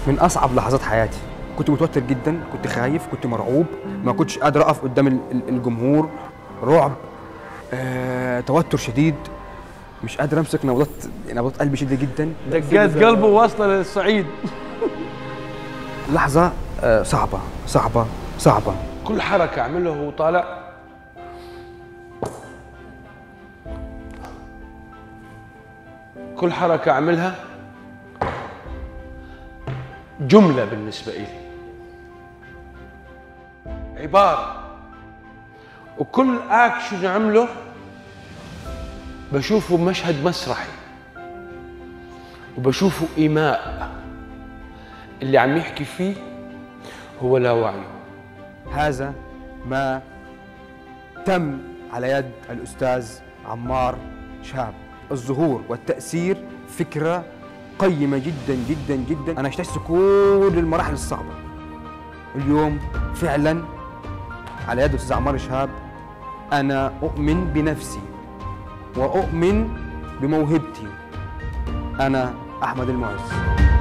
من اصعب لحظات حياتي. كنت متوتر جدا، كنت خايف، كنت مرعوب، ما كنتش قادر اقف قدام الجمهور. رعب، توتر شديد، مش قادر امسك نبضات قلبي شديده جدا، دقات قلبه واصله للصعيد. لحظه صعبه صعبه صعبه. كل حركه اعملها وهو طالع كل حركه اعملها جمله بالنسبه لي، عباره، وكل اكشن عمله بشوفه مشهد مسرحي وبشوفه إيماء. اللي عم يحكي فيه هو لا وعيه. هذا ما تم على يد الأستاذ عمار شهاب. الظهور والتأثير فكرة قيمة جدا جدا جدا. أنا اجتزت كل المراحل الصعبة. اليوم فعلا على يد الأستاذ عمار شهاب أنا أؤمن بنفسي وأؤمن بموهبتي. أنا أحمد المعز.